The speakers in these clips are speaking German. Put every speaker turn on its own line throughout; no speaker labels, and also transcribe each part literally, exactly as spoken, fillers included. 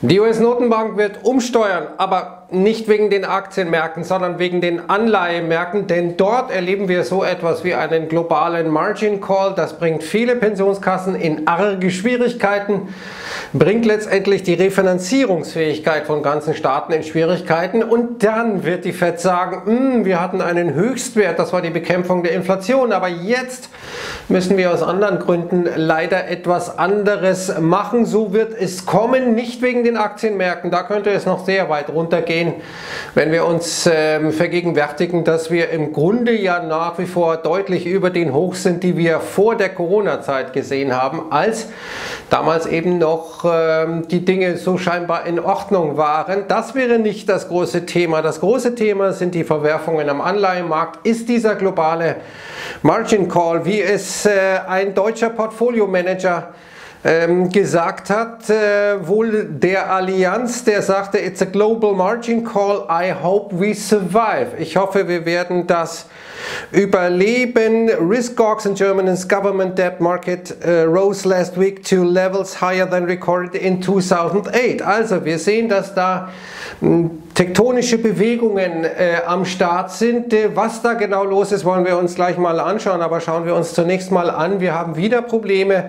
Die U S-Notenbank wird umsteuern, aber nicht wegen den Aktienmärkten, sondern wegen den Anleihemärkten, denn dort erleben wir so etwas wie einen globalen Margin Call. Das bringt viele Pensionskassen in arge Schwierigkeiten, bringt letztendlich die Refinanzierungsfähigkeit von ganzen Staaten in Schwierigkeiten und dann wird die Fed sagen, wir hatten einen Höchstwert, das war die Bekämpfung der Inflation, aber jetzt müssen wir aus anderen Gründen leider etwas anderes machen. So wird es kommen, nicht wegen den Aktienmärkten, da könnte es noch sehr weit runtergehen, wenn wir uns äh, vergegenwärtigen, dass wir im Grunde ja nach wie vor deutlich über den Hochs sind, die wir vor der Corona-Zeit gesehen haben, als damals eben noch äh, die Dinge so scheinbar in Ordnung waren. Das wäre nicht das große Thema. Das große Thema sind die Verwerfungen am Anleihenmarkt. Ist dieser globale Margin Call, wie es äh, ein deutscher Portfolio-Manager Ähm, gesagt hat, äh, wohl der Allianz, der sagte, it's a global margin call, I hope we survive. Ich hoffe, wir werden das überleben. Risk Gawks in Germany's government debt market uh, rose last week to levels higher than recorded in two thousand eight. Also wir sehen, dass da mh, tektonische Bewegungen äh, am Start sind. Äh, was da genau los ist, wollen wir uns gleich mal anschauen, aber schauen wir uns zunächst mal an. Wir haben wieder Probleme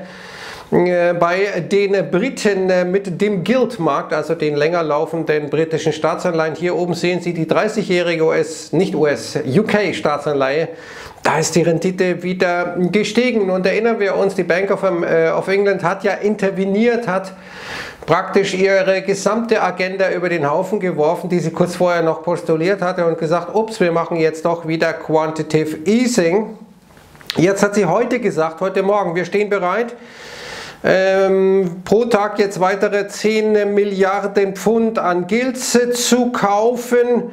bei den Briten mit dem Gilt-Markt, also den länger laufenden britischen Staatsanleihen. Hier oben sehen Sie die dreißigjährige U S, nicht U S, U K-Staatsanleihe. Da ist die Rendite wieder gestiegen und erinnern wir uns, die Bank of, äh, of England hat ja interveniert, hat praktisch ihre gesamte Agenda über den Haufen geworfen, die sie kurz vorher noch postuliert hatte und gesagt, ups, wir machen jetzt doch wieder Quantitative Easing. Jetzt hat sie heute gesagt, heute Morgen, wir stehen bereit, Ähm, pro Tag jetzt weitere zehn Milliarden Pfund an Gilts zu kaufen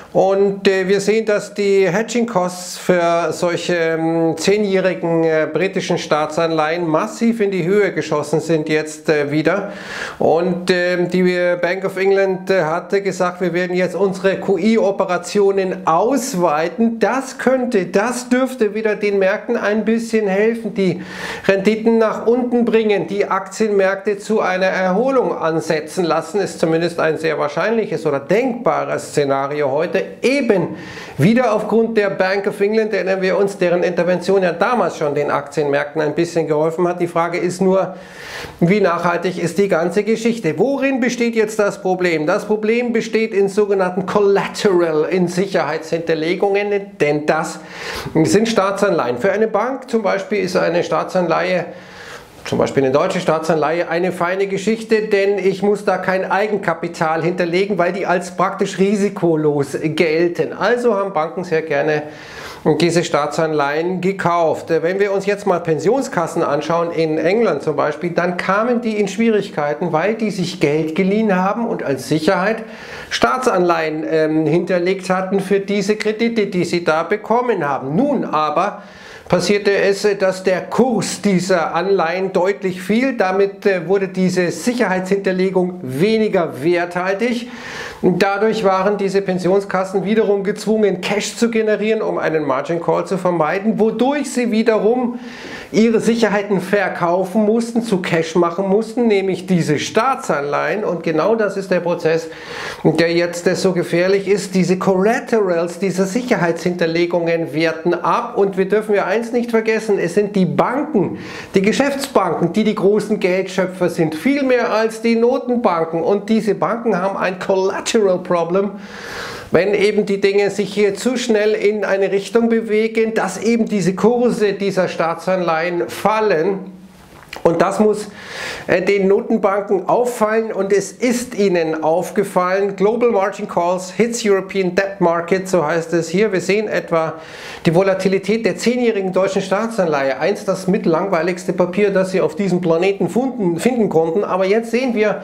und äh, wir sehen, dass die Hedging Costs für solche ähm, zehnjährigen äh, britischen Staatsanleihen massiv in die Höhe geschossen sind jetzt äh, wieder und äh, die Bank of England äh, hatte gesagt, wir werden jetzt unsere Q I-Operationen ausweiten. Das könnte, das dürfte wieder den Märkten ein bisschen helfen, die Renditen nach unten bringen, die Aktienmärkte zu einer Erholung ansetzen lassen, ist zumindest ein sehr wahrscheinliches oder denkbares Szenario heute, eben wieder aufgrund der Bank of England, erinnern wir uns, deren Intervention ja damals schon den Aktienmärkten ein bisschen geholfen hat. Die Frage ist nur, wie nachhaltig ist die ganze Geschichte? Worin besteht jetzt das Problem? Das Problem besteht in sogenannten Collateral, in Sicherheitshinterlegungen, denn das sind Staatsanleihen. Für eine Bank zum Beispiel ist eine Staatsanleihe, zum Beispiel eine deutsche Staatsanleihe, eine feine Geschichte, denn ich muss da kein Eigenkapital hinterlegen, weil die als praktisch risikolos gelten. Also haben Banken sehr gerne diese Staatsanleihen gekauft. Wenn wir uns jetzt mal Pensionskassen anschauen, in England zum Beispiel, dann kamen die in Schwierigkeiten, weil die sich Geld geliehen haben und als Sicherheit Staatsanleihen ähm, hinterlegt hatten für diese Kredite, die sie da bekommen haben. Nun aber passierte es, dass der Kurs dieser Anleihen deutlich fiel. Damit wurde diese Sicherheitshinterlegung weniger werthaltig. Dadurch waren diese Pensionskassen wiederum gezwungen, Cash zu generieren, um einen Margin Call zu vermeiden, wodurch sie wiederum ihre Sicherheiten verkaufen mussten, zu Cash machen mussten, nämlich diese Staatsanleihen. Und genau das ist der Prozess, der jetzt so gefährlich ist. Diese Collaterals, diese Sicherheitshinterlegungen werten ab und wir dürfen ja eins nicht vergessen, es sind die Banken, die Geschäftsbanken, die die großen Geldschöpfer sind, viel mehr als die Notenbanken und diese Banken haben ein Collateral Problem, wenn eben die Dinge sich hier zu schnell in eine Richtung bewegen, dass eben diese Kurse dieser Staatsanleihen fallen. Und das muss äh, den Notenbanken auffallen und es ist ihnen aufgefallen. Global Margin Calls hits European Debt Market, so heißt es hier. Wir sehen etwa die Volatilität der zehnjährigen deutschen Staatsanleihe. Eins das mitlangweiligste Papier, das Sie auf diesem Planeten finden, finden konnten. Aber jetzt sehen wir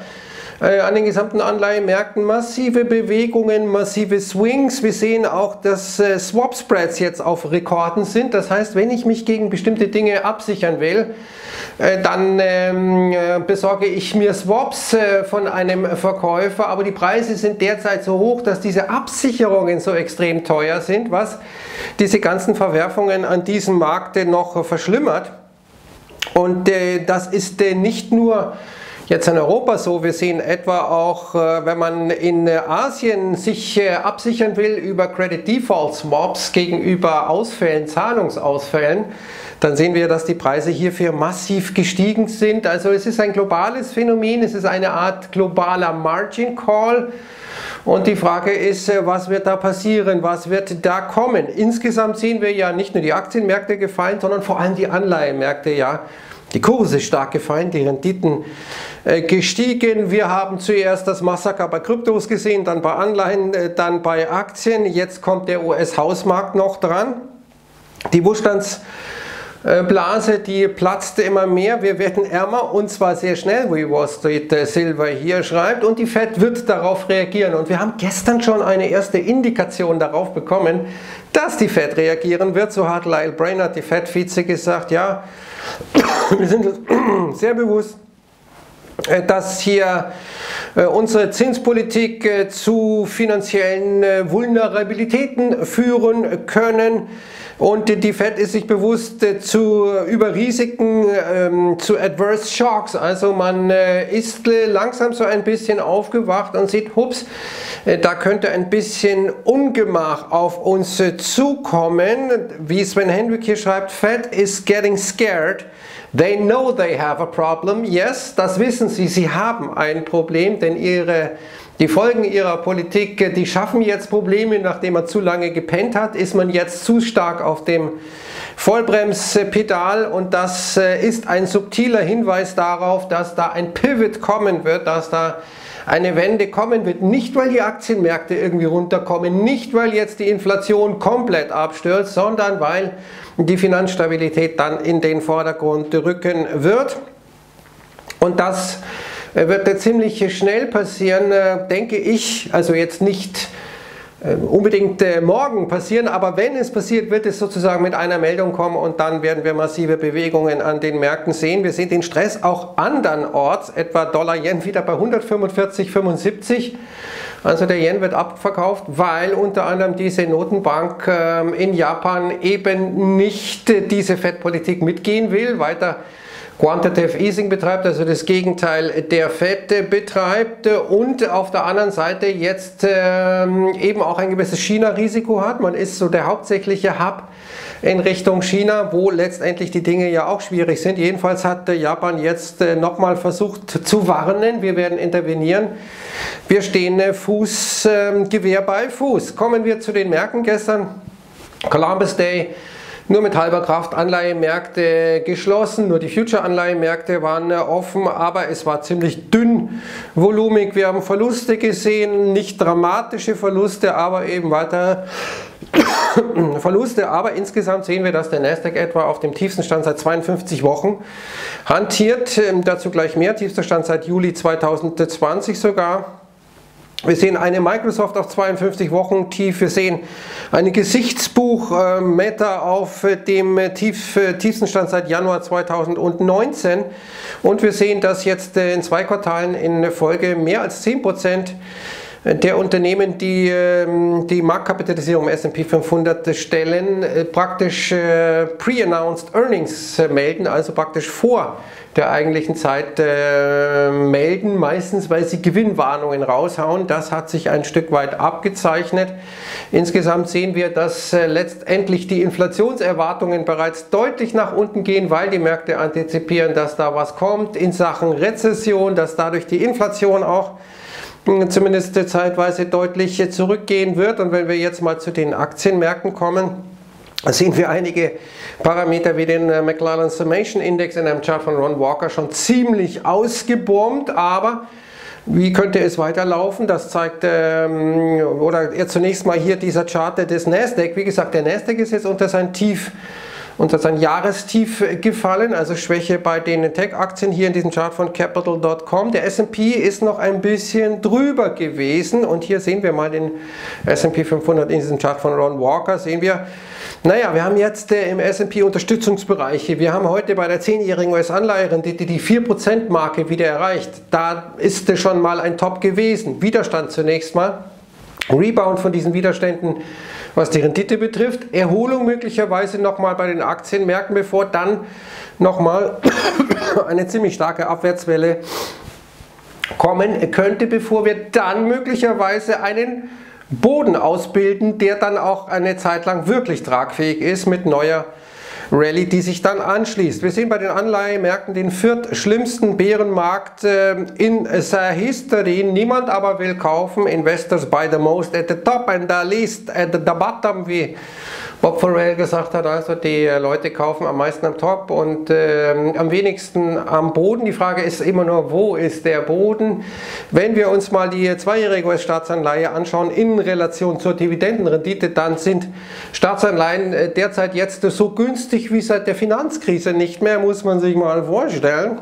an den gesamten Anleihemärkten massive Bewegungen, massive Swings. Wir sehen auch, dass äh, Swap Spreads jetzt auf Rekorden sind. Das heißt, wenn ich mich gegen bestimmte Dinge absichern will, äh, dann ähm, äh, besorge ich mir Swaps äh, von einem Verkäufer. Aber die Preise sind derzeit so hoch, dass diese Absicherungen so extrem teuer sind, was diese ganzen Verwerfungen an diesem Markt noch verschlimmert. Und äh, das ist äh, nicht nur jetzt in Europa so. Wir sehen etwa auch, wenn man in Asien sich absichern will über Credit Default Swaps gegenüber Ausfällen, Zahlungsausfällen, dann sehen wir, dass die Preise hierfür massiv gestiegen sind. Also es ist ein globales Phänomen, es ist eine Art globaler Margin Call. Und die Frage ist, was wird da passieren, was wird da kommen? Insgesamt sehen wir ja nicht nur die Aktienmärkte gefallen, sondern vor allem die Anleihenmärkte, ja. Die Kurse stark gefallen, die Renditen äh, gestiegen. Wir haben zuerst das Massaker bei Kryptos gesehen, dann bei Anleihen, äh, dann bei Aktien. Jetzt kommt der U S-Hausmarkt noch dran. Die Wohlstandsblase, die platzte immer mehr. Wir werden ärmer und zwar sehr schnell, wie Wall Street Silver hier schreibt. Und die Fed wird darauf reagieren. Und wir haben gestern schon eine erste Indikation darauf bekommen, dass die Fed reagieren wird. So hat Lyle Brainerd, die Fed-Vize, gesagt, ja, wir sind uns sehr bewusst, dass hier unsere Zinspolitik zu finanziellen Vulnerabilitäten führen können. Und die Fed ist sich bewusst äh, zu über Risiken, ähm, zu Adverse Shocks. Also man äh, ist äh, langsam so ein bisschen aufgewacht und sieht, hups, äh, da könnte ein bisschen Ungemach auf uns äh, zukommen. Wie Sven Hendrick hier schreibt, Fed is getting scared. They know they have a problem. Yes, das wissen sie, sie haben ein Problem, denn ihre Die Folgen ihrer Politik, die schaffen jetzt Probleme, nachdem man zu lange gepennt hat, ist man jetzt zu stark auf dem Vollbremspedal und das ist ein subtiler Hinweis darauf, dass da ein Pivot kommen wird, dass da eine Wende kommen wird. Nicht, weil die Aktienmärkte irgendwie runterkommen, nicht, weil jetzt die Inflation komplett abstürzt, sondern weil die Finanzstabilität dann in den Vordergrund rücken wird. Und das wird ziemlich schnell passieren, denke ich, also jetzt nicht unbedingt morgen passieren, aber wenn es passiert, wird es sozusagen mit einer Meldung kommen und dann werden wir massive Bewegungen an den Märkten sehen. Wir sehen den Stress auch andernorts, etwa Dollar-Yen wieder bei hundertfünfundvierzig Komma fünfundsiebzig. Also der Yen wird abverkauft, weil unter anderem diese Notenbank in Japan eben nicht diese Fed-Politik mitgehen will, weiter Quantitative Easing betreibt, also das Gegenteil der Fed betreibt und auf der anderen Seite jetzt ähm, eben auch ein gewisses China-Risiko hat. Man ist so der hauptsächliche Hub in Richtung China, wo letztendlich die Dinge ja auch schwierig sind. Jedenfalls hat Japan jetzt äh, nochmal versucht zu warnen, wir werden intervenieren. Wir stehen äh, Fuß, äh, Gewehr bei Fuß. Kommen wir zu den Märkten gestern. Columbus Day. Nur mit halber Kraft Anleihenmärkte geschlossen, nur die Future-Anleihenmärkte waren offen, aber es war ziemlich dünn volumig. Wir haben Verluste gesehen, nicht dramatische Verluste, aber eben weiter Verluste. Aber insgesamt sehen wir, dass der Nasdaq etwa auf dem tiefsten Stand seit zweiundfünfzig Wochen hantiert. Dazu gleich mehr, tiefster Stand seit Juli zweitausendzwanzig sogar. Wir sehen eine Microsoft auf zweiundfünfzig Wochen tief, wir sehen ein Gesichtsbuch äh, Meta auf äh, dem äh, tief, äh, tiefsten Stand seit Januar zweitausendneunzehn und wir sehen, dass jetzt äh, in zwei Quartalen in Folge mehr als zehn Prozent der Unternehmen, die die Marktkapitalisierung im S und P fünfhundert stellen, praktisch pre-announced Earnings melden, also praktisch vor der eigentlichen Zeit äh, melden, meistens weil sie Gewinnwarnungen raushauen. Das hat sich ein Stück weit abgezeichnet. Insgesamt sehen wir, dass äh, letztendlich die Inflationserwartungen bereits deutlich nach unten gehen, weil die Märkte antizipieren, dass da was kommt in Sachen Rezession, dass dadurch die Inflation auch zumindest zeitweise deutlich zurückgehen wird. Und wenn wir jetzt mal zu den Aktienmärkten kommen, sehen wir einige Parameter wie den McClellan Summation Index in einem Chart von Ron Walker schon ziemlich ausgebombt, aber wie könnte es weiterlaufen? Das zeigt, ähm, oder ja, zunächst mal hier dieser Chart des Nasdaq. Wie gesagt, der Nasdaq ist jetzt unter sein Tief, unter sein Jahrestief gefallen, also Schwäche bei den Tech-Aktien hier in diesem Chart von Capital Punkt com. Der S und P ist noch ein bisschen drüber gewesen und hier sehen wir mal den S und P fünfhundert in diesem Chart von Ron Walker, sehen wir, naja, wir haben jetzt äh, im S und P Unterstützungsbereiche. Wir haben heute bei der zehnjährigen U S-Anleiherrendite die vier Prozent Marke wieder erreicht. Da ist äh, schon mal ein Top gewesen. Widerstand zunächst mal. Rebound von diesen Widerständen, was die Rendite betrifft. Erholung möglicherweise nochmal bei den Aktienmärkten, bevor dann nochmal eine ziemlich starke Abwärtswelle kommen könnte, bevor wir dann möglicherweise einen Boden ausbilden, der dann auch eine Zeit lang wirklich tragfähig ist mit neuer Rallye, die sich dann anschließt. Wir sehen bei den Anleihemärkten den viertschlimmsten Bärenmarkt äh, in seiner History. Niemand aber will kaufen. Investors buy the most at the top and the least at the bottom, wie Bob Farrell gesagt hat. Also die Leute kaufen am meisten am Top und äh, am wenigsten am Boden. Die Frage ist immer nur, wo ist der Boden? Wenn wir uns mal die zweijährige U S-Staatsanleihe anschauen in Relation zur Dividendenrendite, dann sind Staatsanleihen derzeit jetzt so günstig wie seit der Finanzkrise nicht mehr, muss man sich mal vorstellen.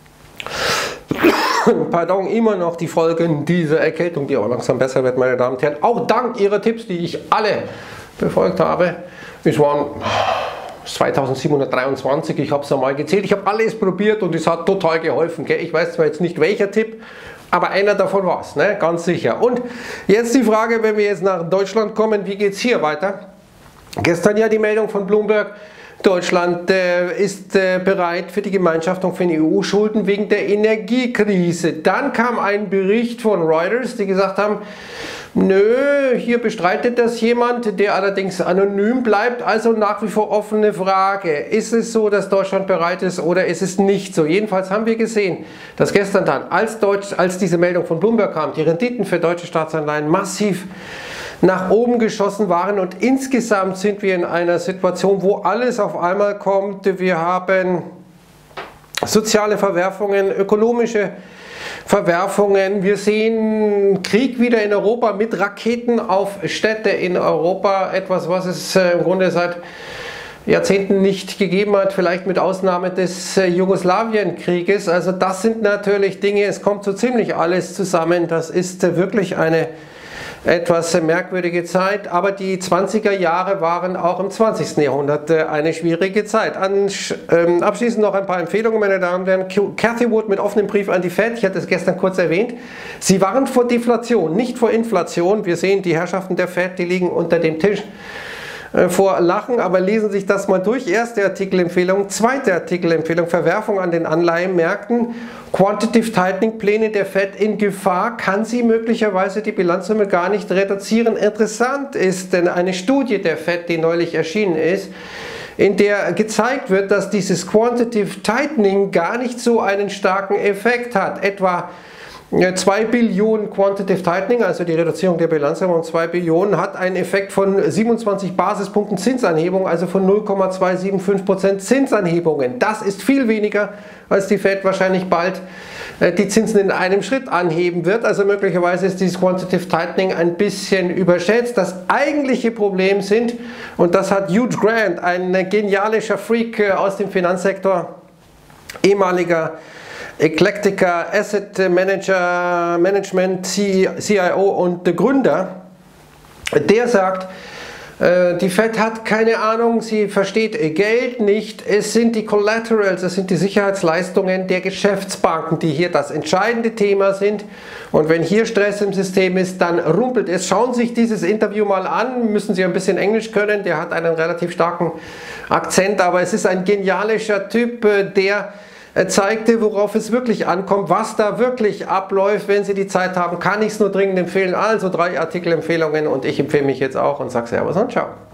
Pardon, immer noch die Folgen dieser Erkältung, die auch langsam besser wird, meine Damen und Herren. Auch dank Ihrer Tipps, die ich alle befolgt habe. Es waren zweitausendsiebenhundertdreiundzwanzig, ich habe es einmal gezählt. Ich habe alles probiert und es hat total geholfen. Gell? Ich weiß zwar jetzt nicht welcher Tipp, aber einer davon war es, ne? Ganz sicher. Und jetzt die Frage, wenn wir jetzt nach Deutschland kommen, wie geht es hier weiter? Gestern ja die Meldung von Bloomberg. Deutschland äh, ist äh, bereit für die Gemeinschaftung von E U-Schulden wegen der Energiekrise. Dann kam ein Bericht von Reuters, die gesagt haben, nö, hier bestreitet das jemand, der allerdings anonym bleibt, also nach wie vor offene Frage. Ist es so, dass Deutschland bereit ist oder ist es nicht so? Jedenfalls haben wir gesehen, dass gestern dann, als, Deutsch, als diese Meldung von Bloomberg kam, die Renditen für deutsche Staatsanleihen massiv nach oben geschossen waren und insgesamt sind wir in einer Situation, wo alles auf einmal kommt. Wir haben soziale Verwerfungen, ökonomische Verwerfungen. Wir sehen Krieg wieder in Europa mit Raketen auf Städte in Europa. Etwas, was es im Grunde seit Jahrzehnten nicht gegeben hat, vielleicht mit Ausnahme des Jugoslawienkrieges. Also das sind natürlich Dinge, es kommt so ziemlich alles zusammen. Das ist wirklich eine etwas merkwürdige Zeit, aber die zwanziger Jahre waren auch im zwanzigsten Jahrhundert eine schwierige Zeit. An, ähm, abschließend noch ein paar Empfehlungen, meine Damen und Herren. Cathy Wood mit offenem Brief an die Fed, ich hatte es gestern kurz erwähnt. Sie waren vor Deflation, nicht vor Inflation. Wir sehen, die Herrschaften der Fed, die liegen unter dem Tisch vor Lachen, aber lesen sich das mal durch. Erste Artikelempfehlung, zweite Artikelempfehlung, Verwerfung an den Anleihenmärkten, Quantitative Tightening Pläne der Fed in Gefahr, kann sie möglicherweise die Bilanzsumme gar nicht reduzieren. Interessant ist denn eine Studie der Fed, die neulich erschienen ist, in der gezeigt wird, dass dieses Quantitative Tightening gar nicht so einen starken Effekt hat. Etwa zwei Billionen Quantitative Tightening, also die Reduzierung der Bilanzsumme um zwei Billionen, hat einen Effekt von siebenundzwanzig Basispunkten Zinsanhebung, also von null Komma zweihundertfünfundsiebzig Prozent Zinsanhebungen. Das ist viel weniger, als die Fed wahrscheinlich bald die Zinsen in einem Schritt anheben wird. Also möglicherweise ist dieses Quantitative Tightening ein bisschen überschätzt. Das eigentliche Problem sind, und das hat Hugh Grant, ein genialischer Freak aus dem Finanzsektor, ehemaliger Eclectica Asset Manager, Management, C I O und Gründer, der sagt, die Fed hat keine Ahnung, sie versteht Geld nicht, es sind die Collaterals, es sind die Sicherheitsleistungen der Geschäftsbanken, die hier das entscheidende Thema sind. Und wenn hier Stress im System ist, dann rumpelt es. Schauen Sie sich dieses Interview mal an, müssen Sie ein bisschen Englisch können, der hat einen relativ starken Akzent, aber es ist ein genialischer Typ, der zeigte, worauf es wirklich ankommt, was da wirklich abläuft. Wenn Sie die Zeit haben, kann ich es nur dringend empfehlen. Also drei Artikelempfehlungen und ich empfehle mich jetzt auch und sage Servus und Ciao.